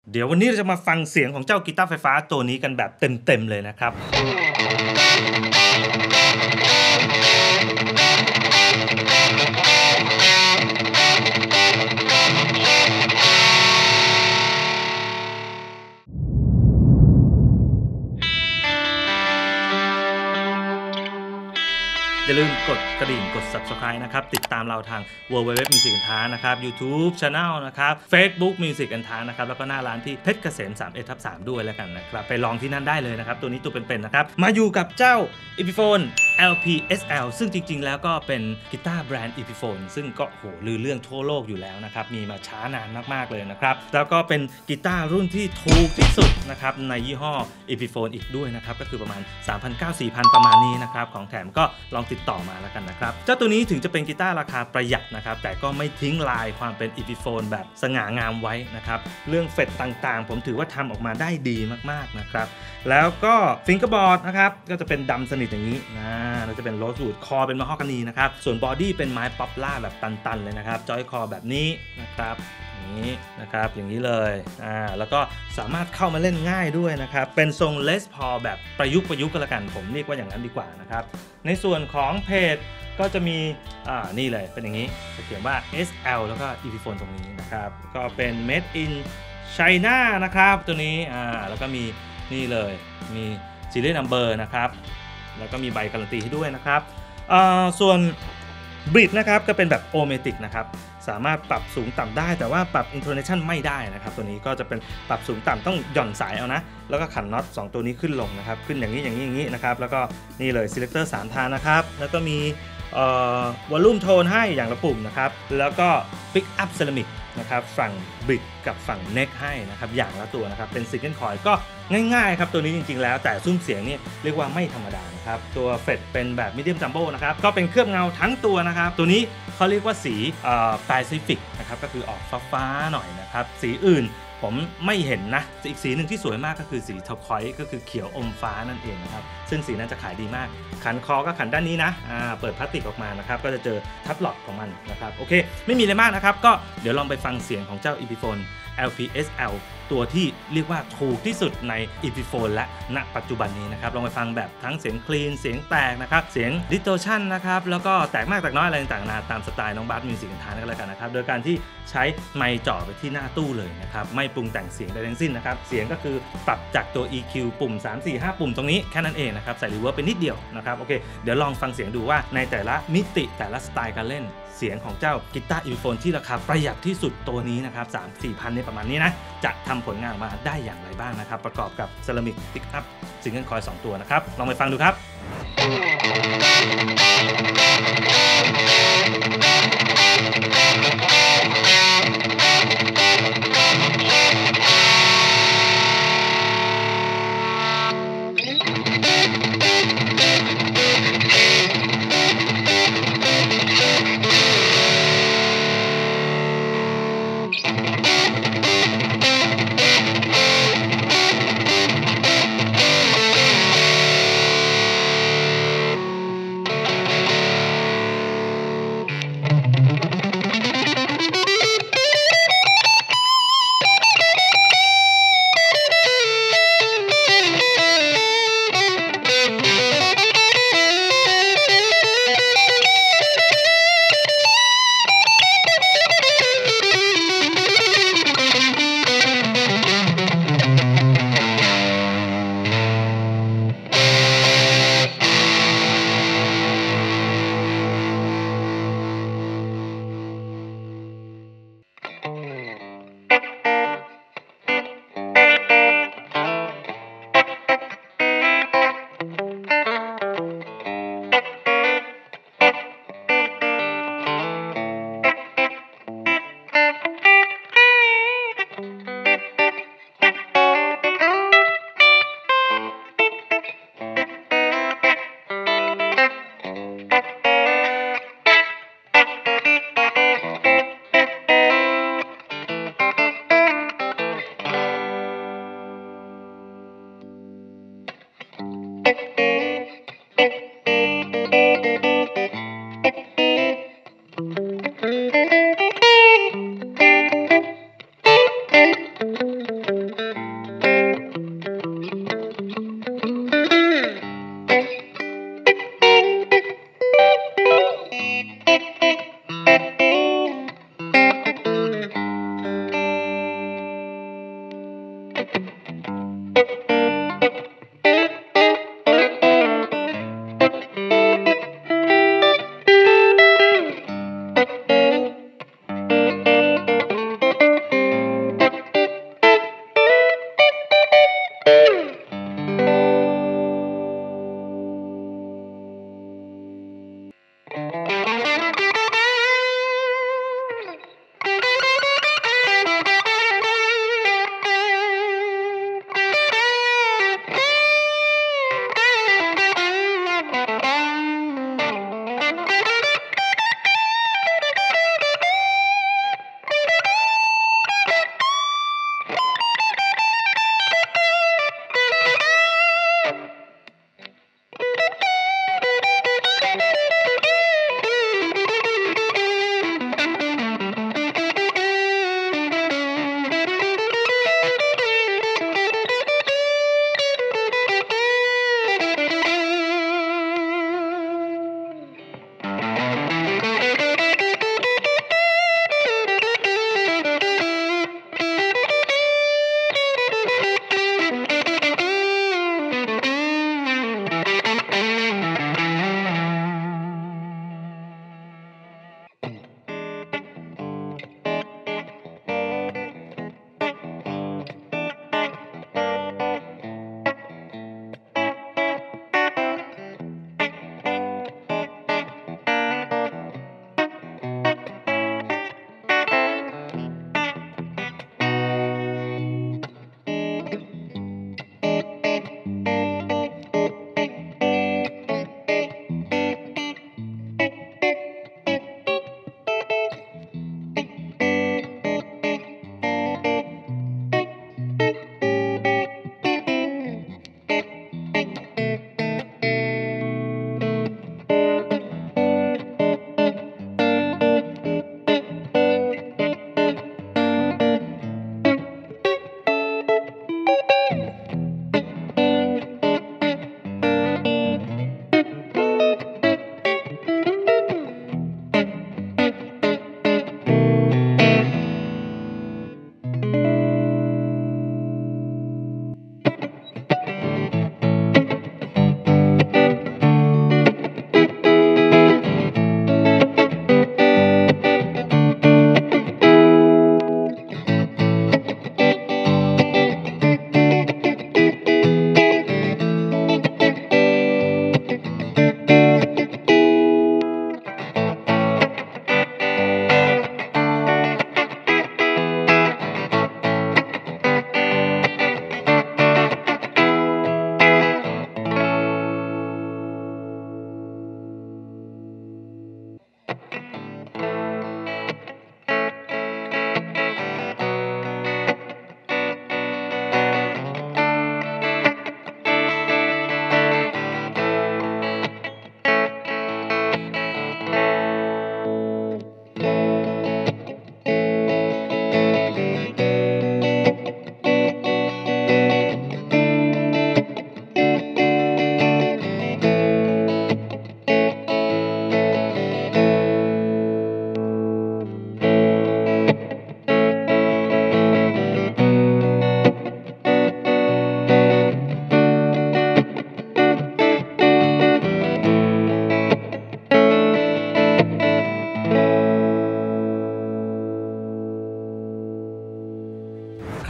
เดี๋ยววันนี้เราจะมาฟังเสียงของเจ้ากีตาร์ไฟฟ้าตัวนี้กันแบบเต็มๆเลยนะครับอย่าลืมกดกระดิ่งกด Subscribe นะครับติดตามเราทาง www Music and Talk นะครับ YouTube Channel นะครับ Facebook Music and Talk นะครับแล้วก็หน้าร้านที่เพชรเกษม 31/3 ด้วยแล้วกันนะครับไปลองที่นั่นได้เลยนะครับตัวนี้ตัวเป็นๆนะครับมาอยู่กับเจ้า Epiphone LPSL ซึ่งจริงๆแล้วก็เป็นกีตาร์แบรนด์ Epiphone ซึ่งก็โหลือเรื่องทั่วโลกอยู่แล้วนะครับมีมาช้านานมากๆเลยนะครับแล้วก็เป็นกีตาร์รุ่นที่ถูกที่สุดนะครับในยี่ห้อ Epiphone อีกด้วยนะครับก็คือประมาณ 3,900-4,000 ประมาณนี้นะครับของแถมก็ลองติดต่อมาแล้วกันนะครับเจ้าตัวนี้ถึงจะเป็นกีตาร์ราคาประหยัดนะครับแต่ก็ไม่ทิ้งลายความเป็น Epiphone แบบสง่างามไว้นะครับเรื่องเฟตต่างๆผมถือว่าทำออกมาได้ดีมากๆนะครับแล้วก็ฟิงเกอร์บอร์ดนะครับก็จะเป็นดำสนิทอย่างนี้แล้วจะเป็นโรสวูดคอเป็นมะฮอกกานีนะครับส่วนบอดี้เป็นไม้ป๊อปล่าแบบตันๆเลยนะครับจอยคอแบบนี้นะครับอย่างนี้นะครับอย่างนี้เลยแล้วก็สามารถเข้ามาเล่นง่ายด้วยนะครับเป็นทรงเลสพอแบบประยุกต์กันละกันผมเรียกว่าอย่างนั้นดีกว่านะครับในส่วนของเพจก็จะมีนี่เลยเป็นอย่างนี้จะเขียนว่า SL แล้วก็ Epiphone ตรงนี้นะครับก็เป็น Made in China นะครับตัวนี้แล้วก็มีนี่เลยมี Serial Number นะครับแล้วก็มีใบการันตีให้ด้วยนะครับส่วนบริดนะครับก็เป็นแบบโอเมติกนะครับสามารถปรับสูงต่ำได้แต่ว่าปรับ intonation ไม่ได้นะครับตัวนี้ก็จะเป็นปรับสูงต่ำต้องหย่อนสายเอานะแล้วก็ขันน็อต2ตัวนี้ขึ้นลงนะครับขึ้นอย่างนี้นะครับแล้วก็นี่เลย selector 3 ทางนะครับแล้วก็มีvolume tone ให้อย่างละปุ่มนะครับแล้วก็ pick up ceramic นะครับฝั่งบริดกับฝั่ง neck ให้นะครับอย่างละตัวนะครับเป็น single coil ก็ง่ายๆครับตัวนี้จริงๆแล้วแต่ซุ้มเสียงนี่เรียกว่าไม่ธรรมดานะครับตัวเฟดเป็นแบบ medium jumbo นะครับก็เป็นเคลือบเงาทั้งตัวนะครับตัวนี้เขาเรียกว่าสีPacific นะครับก็คือออกฟ้าๆหน่อยนะครับสีอื่นผมไม่เห็นนะอีกสีหนึ่งที่สวยมากก็คือสีเทอร์คอยส์ก็คือเขียวอมฟ้านั่นเองนะครับซึ่งสีนั้นจะขายดีมากขันคอก็ขันด้านนี้นะเปิดพลาสติกออกมานะครับก็จะเจอทับหลอดของมันนะครับโอเคไม่มีอะไรมากนะครับก็เดี๋ยวลองไปฟังเสียงของเจ้า Epiphone LPSL ตัวที่เรียกว่าถูกที่สุดใน Epiphone และณปัจจุบันนี้นะครับลองไปฟังแบบทั้งเสียงคลีนเสียงแตกนะครับเสียง distortion นะครับแล้วก็แตกมากแตกน้อยอะไรต่างๆนาตามสไตล์น้องบาสมิวสิกทานกันแล้วกันนะครับโดยการที่ใช้ไมค์จ่อไปที่หน้าตู้เลยนะครับไม่ปรุงแต่งเสียงใดทั้งสิ้นนะครับเสียงก็คือปรับจากตัว EQ ปุ่ม3 4 5ปุ่มตรงนี้แค่นั้นเองนะครับใส่รีเวิร์บไปนิดเดียวนะครับโอเคเดี๋ยวลองฟังเสียงดูว่าในแต่ละมิติแต่ละสไตล์การเล่นเสียงของเจ้ากีตาร์ Epiphone ที่ราคาประหยัดที่สุดตัวนี้นะครับ 3-4 พันในประมาณนี้นะจะทำผลงานมาได้อย่างไรบ้างนะครับประกอบกับเซรามิกพิกอัพซิงเกิลคอยล์2ตัวนะครับลองไปฟังดูครับ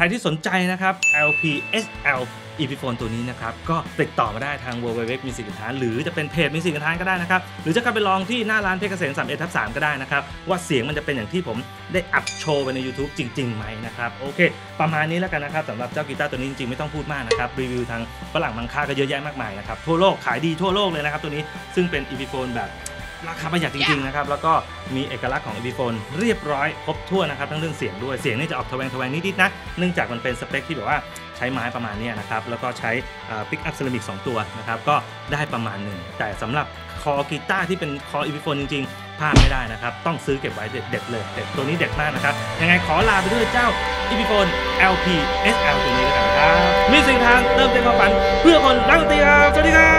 ที่สนใจนะครับ LPSL Epiphone ตัวนี้นะครับก็ติดต่อมาได้ทาง www Music กันทานหรือจะเป็นเพจ Music กันทานก็ได้นะครับหรือจะเข้าไปลองที่หน้าร้านเพชรเกษม 31/3 ก็ได้นะครับว่าเสียงมันจะเป็นอย่างที่ผมได้อัดโชว์ไปใน YouTube จริงๆไหมนะครับโอเคประมาณนี้แล้วกันนะครับสำหรับเจ้ากีตาร์ตัวนี้จริงๆไม่ต้องพูดมากนะครับรีวิวทางฝรั่งมังค่าก็เยอะแยะมากมายนะครับทั่วโลกขายดีทั่วโลกเลยนะครับตัวนี้ซึ่งเป็น Epiphone แบบราคาประหยัดจริงๆนะครับแล้วก็มีเอกลักษณ์ของ Epiphone เรียบร้อยครบถ้วนนะครับทั้งเรื่องเสียงด้วยเสียงนี่จะออกทแวงนิดๆนะเนื่องจากมันเป็นสเปคที่แบบว่าใช้ไม้ประมาณนี้นะครับแล้วก็ใช้ปิกอัพเซรามิก2ตัวนะครับก็ได้ประมาณหนึ่งแต่สำหรับคอกีตาร์ที่เป็นคอ Epiphone จริงๆพลาดไม่ได้นะครับต้องซื้อเก็บไว้เด็ดเลยเด็ดตัวนี้เด็ดมากนะครับยังไงขอลาไปด้วยเจ้า Epiphone LPSL ตัวนี้แล้วกันครับมีสิ่งทางเติมเต็มความฝันเพื่อคนรักดนตรีครับสวัสดีครับ